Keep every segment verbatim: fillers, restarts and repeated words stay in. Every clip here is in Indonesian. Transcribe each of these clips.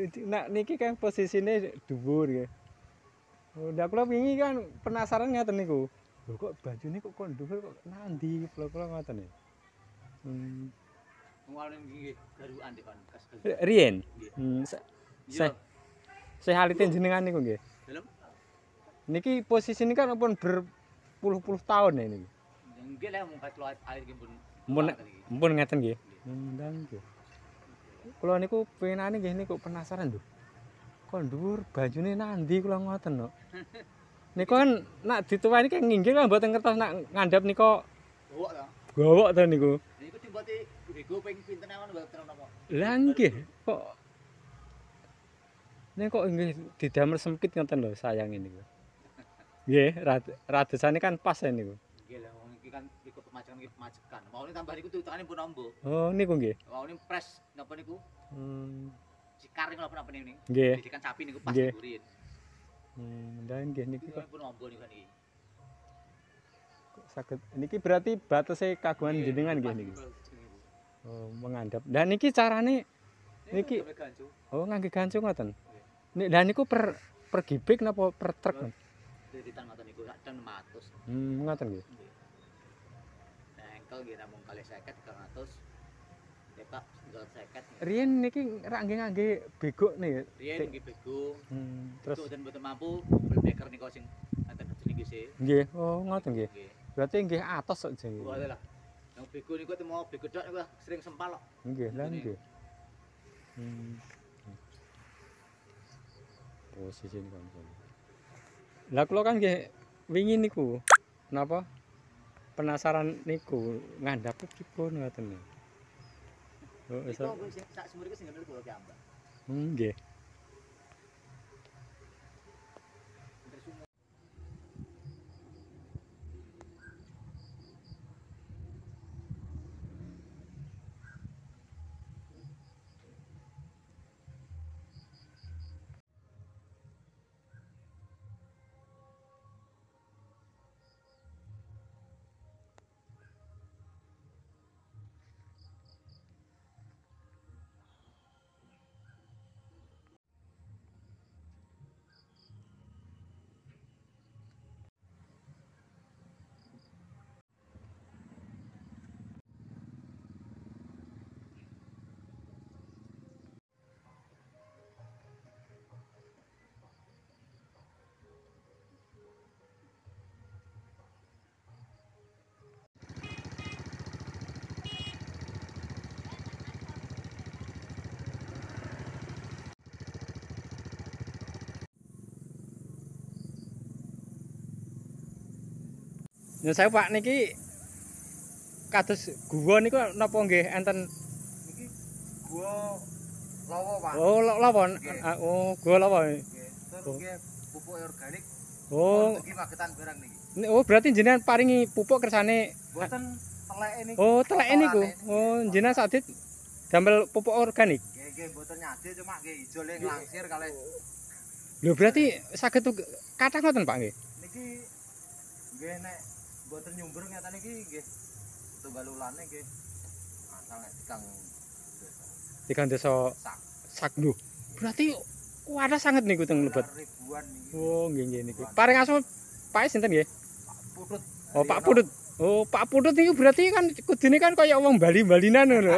nak niki kan posisine dhuwur nggih. Udah kula wingi kan penasaran ngaten niku. Lho kok bajune kok kon dhuwur kok nandi kula-kula ngoten nggih. Hmm. Ngawalane nggih garukan dik kon kas. Riyen. Hmm. Saya saya halitin jenengan niku nggih. Dalem. Niki posisine kan pun berpuluh-puluh tahun ya niki. Nggih lah mung kula air nggih pun. Mun mun ngeten nggih. Ndang nggih. Kula niku pengenane nggih niku penasaran lho. Kok dhuwur bajune nandi kula ngoten kok. Niku kan nak dituwani kan nginggil kan mboten ngertos nak ngandhap nika gowok to. Gowok to niku. Niku dimboti bego ping pinten awan mboten napa. Lah nggih kok nek kok nggih didamel sempit ngoten lho sayang niku. Nggih, radesane kan pas ya niku. Nggih lah wong iki kan ikut pemacekan iki pemacekan. Maune tambah niku tutukane pun ambo. Oh niku nggih. Maune pres napa niku? Hmm. Sikar niku napa niku. Nggih. Didikan sapi niku pas Nggih. gurin. Hmm, dan nggih niki kok pun ambo niku niki. Kok saged niki berarti batese kagungan jenengan nggih niki. Oh, mengandhap. Dan niki carane niki oh ngangge gancung ngoten. Nek lha niku per per gibik napa per truk? Didikan ngoten niku sak enam ratus. Hmm, ngoten nggih. Engkel nggih namung kalih seket tiga ratus. Depak tinggal seket. Riyen niki rak nggih ngangge bego nih. Riyen nggih bego. Hmm, terus mboten mboten mampu beker niku sing enten jenenge sih. Nggih, oh ngoten nggih. Berarti nggih atos kok jenenge. Oh lah. Yang bego niku temu bego tok niku sering sempal kok. Nggih, lah nggih. Hmm. Posisi niku kan. Lah kula kan nggih wingi niku napa penasaran niku ngandhap pripun ngoten. Oh, iso. Niku sak sumur iku sing ngendel kula ki ambak. Nggih. Ya saya Pak niki kados guwa niku napa nggih enten Iki gua lawa, Pak. oh lawa oh gua lawa Nggih. Terus nggih pupuk organik. oh Iki magetan barang niki. oh berarti jenengan paringi pupuk kersane Mboten teleke niku. oh teleke niku oh jenengan sadit damel pupuk organik Nggih nggih mboten nyade cuma nggih ijo le nglangsir kalih. lho berarti saged kathah ngoten Pak nggih Niki nggih nek mboten nyumber ngeten iki nggih tunggal ulane nggih asal nek tikang tigang desa sak sak lho berarti kuwata sanget niku teng lebet ribuan niki. oh nggih nggih niku paring asma Pak sinten nggih Pak Putut. oh Pak Putut oh Pak Putut niku berarti kan kudune kan kaya wong Bali-balinan ngono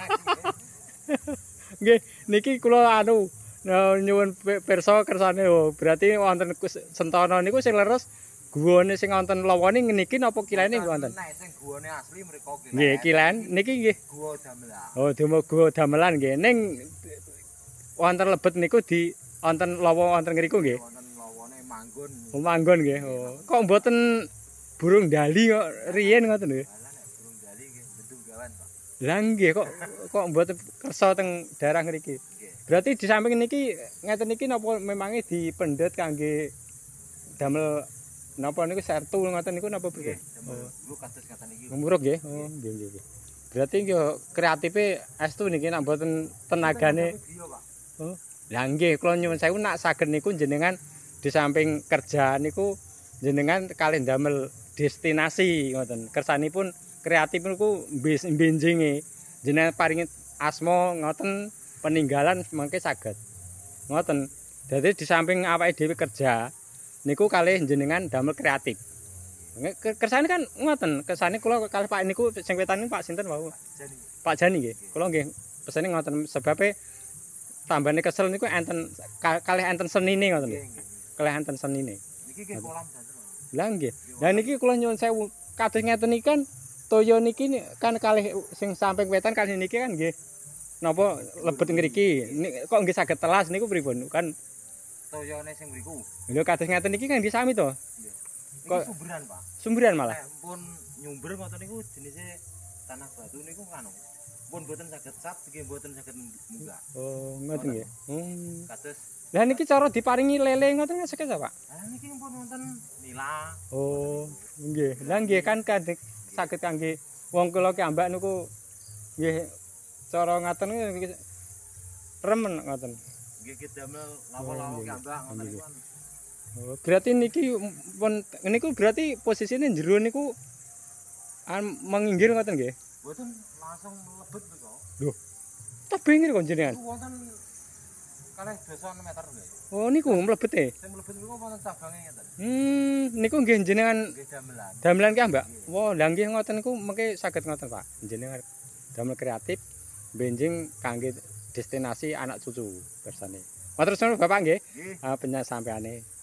nggih niki kula anu nyuwun pirsa kersane oh berarti wonten Sentana niku sing leres guwane sing wonten lawane niki napa kilene wonten? Nek sing guwane asli mriku kilen. Nggih, kilen niki nggih. Guwa damelan. Oh, demo guwa damelan nggih. Ning wonten lebet niku di wonten lawa wonten ngriku nggih. Wonten lawane manggon. Oh, manggon nggih. Oh. Kok mboten burung dali kok riyen ngoten nggih. Lah nek burung dali nggih bentuk gawan, Pak. Lah nggih kok kok mboten kersa teng daerah ngriki. Berarti di samping niki ngeten niki napa memange dipendet kangge damel napa niku sertu ngoten niku napa pripun? Oh, lu kados ngaten iki. Nguruk nggih. Oh, nggih nggih. Berarti yo kreatife estu niki nek mboten tenagane. Oh. Lah nggih kula nyuwun sewu nak saged niku jenengan di samping kerja niku jenengan kalih damel destinasi ngoten. Kersanipun kreatif niku benjinge. Jenengan paringi asma ngoten peninggalan mangke saged. Ngoten. Dadi di samping awake dhewe kerja niku kalih jenengan damel kreatif. Kersane kan ngoten, kersane kula kalih Pak niku sing wetan niku Pak sinten wau? Jani. Pak Jani nggih. Kula nggih pesene ngoten sebabe tambane kesel niku enten kalih enten senine ngoten nggih. Kalih enten senine. Niki nggih kolam janten. Lah nggih. Lah niki kula nyuwun sewu kados ngeten iki kan toya niki kan kalih sing samping wetan kalih niki kan nggih napa lebet ngriki. Kok nggih saged telas niku pripun? Kan Toyone sing mriku. lho kados ngeten iki kan nggih sami to. Nggih. Kok Niki sumberan, Pak. Sumberan malah. Eh, pun nyumber ngoten niku jenise tanah batu niku kanu. Pun boten saged sap, nggih boten saged munggah. Oh, ngoten nggih. Hmm. Kados Lah niki cara diparingi lele ngoten sakit ta, Pak? ah niki pun wonten nila. Oh, nggih. Lah nggih kan kadek saged kangge wong kula ki ambak niku nggih cara ngaten niku remen ngoten. Nggih ki damel lawa-lawa ki ambak ngoten niku. Oh, berarti niki pun niku berarti posisine jero niku an menginggir ngoten nggih. Boten langsung mlebet niku. Lho. Tebing kok jenengan. Niku wonten kalih dasa meter nggih. Oh, niku mlebet e. Sing mlebet niku wonten cabange ngeten. Hmm, niku nggih jenengan Nggih damelan. damelan ki ambak. Wah, lah nggih ngoten niku mengke saged ngoten, Pak. Jenengan damel kreatif benjing kangge destinasi anak cucu bersane. Matur suwun Bapak nggih. Nggih. Uh, penyampaiane.